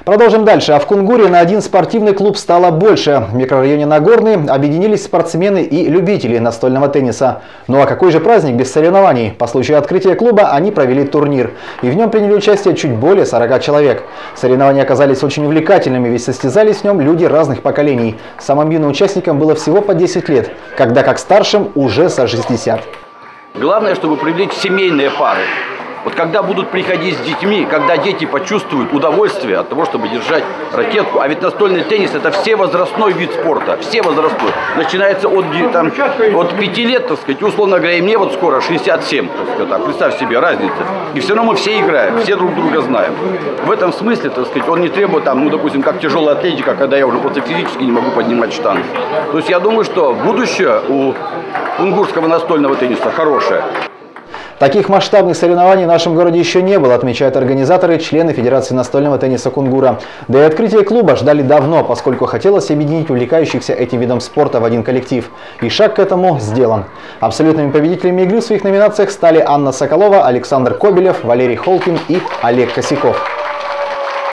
Продолжим дальше. А в Кунгуре на один спортивный клуб стало больше. В микрорайоне Нагорный объединились спортсмены и любители настольного тенниса. Ну а какой же праздник без соревнований? По случаю открытия клуба они провели турнир. И в нем приняли участие чуть более 40 человек. Соревнования оказались очень увлекательными, ведь состязались в нем люди разных поколений. Самым юным участникам было всего по 10 лет, когда как старшим уже за 60. Главное, чтобы привлечь семейные пары. Вот когда будут приходить с детьми, когда дети почувствуют удовольствие от того, чтобы держать ракетку, а ведь настольный теннис — это всевозрастной вид спорта, всевозрастной. Начинается от 5 лет, так сказать, условно говоря, и мне вот скоро 67, так сказать, представь себе разницу. И все равно мы все играем, все друг друга знаем. В этом смысле, так сказать, он не требует, там, ну, допустим, как тяжелая атлетика, когда я уже просто физически не могу поднимать штангу. То есть я думаю, что будущее у кунгурского настольного тенниса хорошее. Таких масштабных соревнований в нашем городе еще не было, отмечают организаторы, члены Федерации настольного тенниса Кунгура. Да и открытие клуба ждали давно, поскольку хотелось объединить увлекающихся этим видом спорта в один коллектив. И шаг к этому сделан. Абсолютными победителями игры в своих номинациях стали Анна Соколова, Александр Кобелев, Валерий Холкин и Олег Косяков.